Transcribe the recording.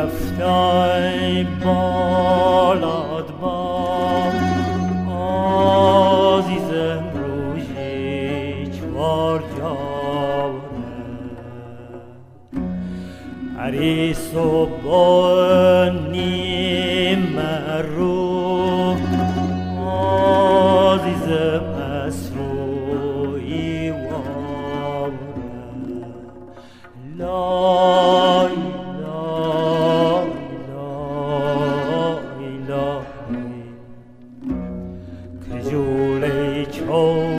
رفتای بالاد با عزیزم روزی چوار جاونه هری صبح نیم رو